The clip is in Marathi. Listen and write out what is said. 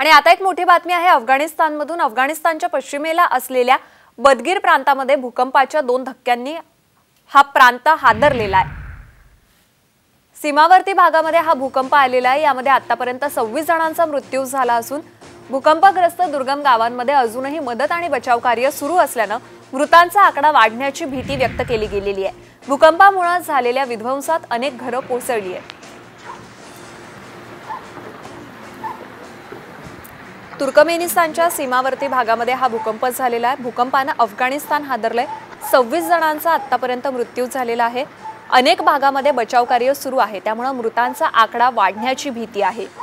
आणि आता एक मोठी बातमी आहे अफगाणिस्तानमधून। अफगाणिस्तानच्या पश्चिमेला असलेल्या बदगीर प्रांतामध्ये भूकंपाच्या 2 धक्क्यांनी हा प्रांत हादरलेला आहे। सीमावर्ती भागामध्ये हा भूकंप आलेला आहे। यामध्ये आतापर्यंत 26 जणांचा मृत्यू झाला असून भूकंपग्रस्त दुर्गम गावांमध्ये अजूनही मदत आणि बचाव कार्य सुरू असल्याने मृतांचा आकडा वाढण्याची भीती व्यक्त केली गेलेली आहे। भूकंपामुळे झालेल्या विध्वंसात अनेक घरे कोसळली आहेत। तुर्कमेनिस्तानच्या सीमावर्ती भागामध्ये हा भूकंप झालेला आहे। भूकंपाने अफगाणिस्तान हादरले। 26 जणांचा आतापर्यंत मृत्यू झालेला आहे। अनेक भागामध्ये बचाव कार्य सुरू आहे, त्यामुळे मृतांचा आकडा वाढण्याची भीती आहे।